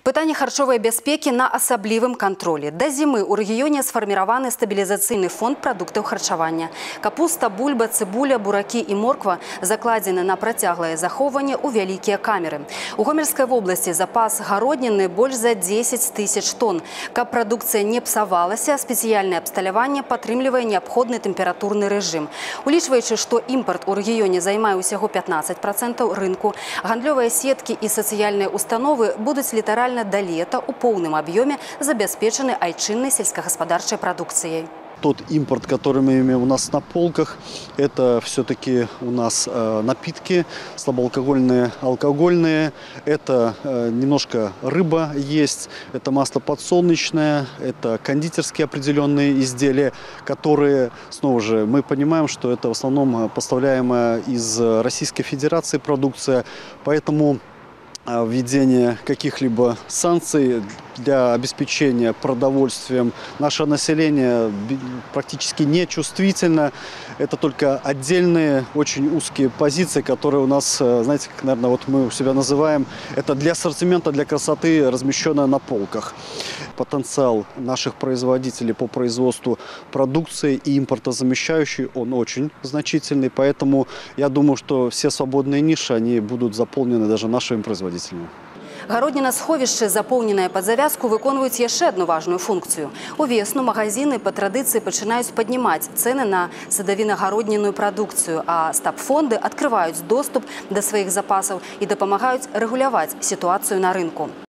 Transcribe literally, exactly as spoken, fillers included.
Пытанне харчовай бяспекі на асаблівым кантролі. Да зімы ў рэгіёне сфарміраваны стабілізацыйны фонд прадуктаў харчавання. Капуста, бульба, цыбуля, буракі і морква закладзены на працяглае захоўванне ў вялікія камеры. У Гомельскай вобласці запас гародніны больш за дзесяць тысяч тонн. Каб прадукцыя не псавалася, спецыяльнае абсталяванне падтрымлівае неабходны тэмпературны рэжым. Улічваючы, што імпарт у рэгіёне займае ўсяго пятнаццаць працэнтаў рынку, гандлёвыя сеткі і сацыяльныя установы будуць літаральна до лета у полном объеме забеспечены айчинной сельскохозяйственной продукцией. Тот импорт, который мы имеем у нас на полках, это все-таки у нас э, напитки слабоалкогольные, алкогольные. Это э, немножко рыба есть, это масло подсолнечное, это кондитерские определенные изделия, которые, снова же, мы понимаем, что это в основном поставляемая из Российской Федерации продукция, поэтому введение каких-либо санкций для обеспечения продовольствием наше население практически не чувствительно. Это только отдельные, очень узкие позиции, которые у нас, знаете, как, наверное, вот мы у себя называем, это для ассортимента, для красоты, размещенное на полках. Потенциал наших производителей по производству продукции и импортозамещающей, он очень значительный, поэтому я думаю, что все свободные ниши, они будут заполнены даже нашими производителями. Гародніна-сховішчы, запоўненыя пад завязку, выконваюць яшчэ адну важную функцыю. Увесну магазины па традыцыі пачынаюць паднімаць цэны на садавіна-гародніную прадукцыю, а стаб-фонды адкрываюць доступ да сваіх запасаў і дапамагаюць рэгуляваць сітуацыю на рынку.